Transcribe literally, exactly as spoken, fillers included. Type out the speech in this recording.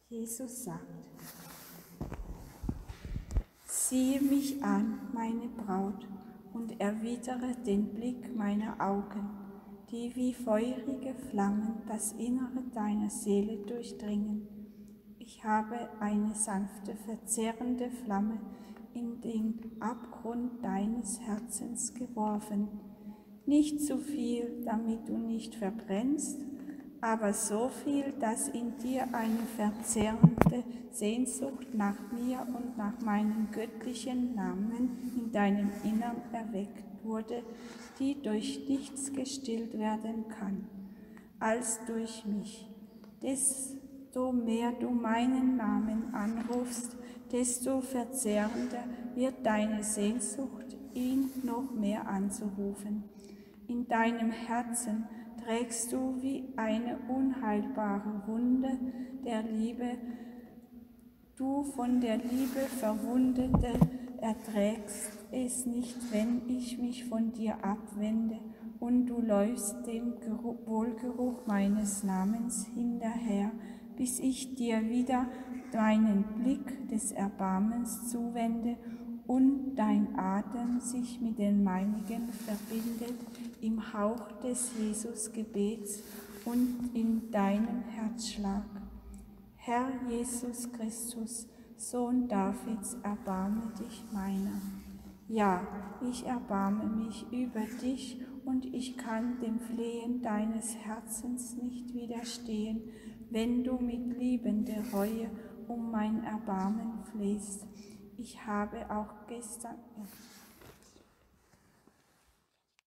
Jesus sagt: Siehe mich an, meine Braut, und erwidere den Blick meiner Augen, die wie feurige Flammen das Innere deiner Seele durchdringen. Ich habe eine sanfte, verzehrende Flamme in den Abgrund deines Herzens geworfen. Nicht zu viel, damit du nicht verbrennst, aber so viel, dass in dir eine verzehrende Sehnsucht nach mir und nach meinem göttlichen Namen in deinem Innern erweckt wurde, die durch nichts gestillt werden kann, als durch mich. Desto mehr du meinen Namen anrufst, desto verzehrender wird deine Sehnsucht, ihn noch mehr anzurufen. In deinem Herzen trägst du wie eine unheilbare Wunde der Liebe, du von der Liebe Verwundete erträgst es nicht, wenn ich mich von dir abwende, und du läufst dem Wohlgeruch meines Namens hinterher, bis ich dir wieder meinen Blick des Erbarmens zuwende und dein Atem sich mit den meinigen verbindet im Hauch des Jesus-Gebets und in deinem Herzschlag. Herr Jesus Christus, Sohn Davids, erbarme dich meiner. Ja, ich erbarme mich über dich, und ich kann dem Flehen deines Herzens nicht widerstehen, wenn du mit liebender Reue um mein Erbarmen flehst. Ich habe auch gestern...